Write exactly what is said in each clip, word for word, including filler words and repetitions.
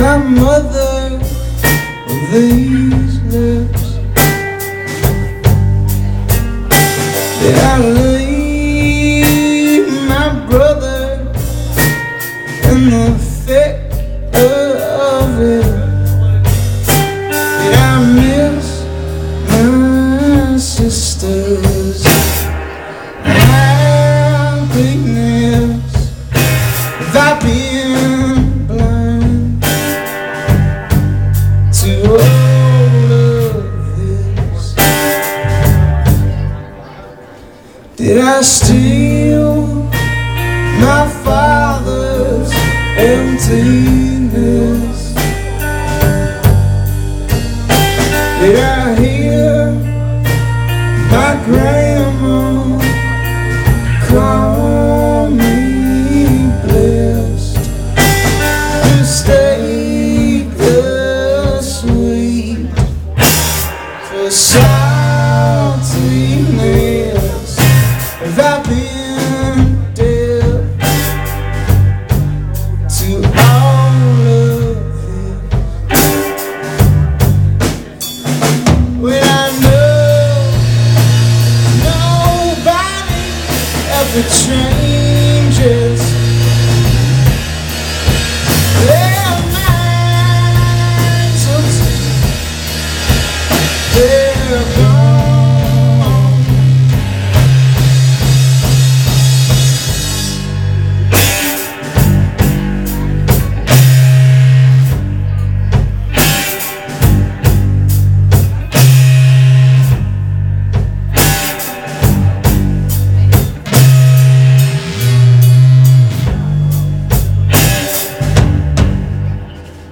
my mother with these lips? Did I leave my brother in the thick of it? Did I miss my sisters? Happiness without being blind to all of this. Did I steal my father's emptiness? Did I hear my grandma call me blessed to stake the sweet for saltiness without being deaf to all of it? When I know nobody ever changes their minds until they're gone.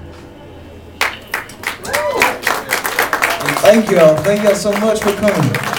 Thank y'all. Thank y'all so much for coming.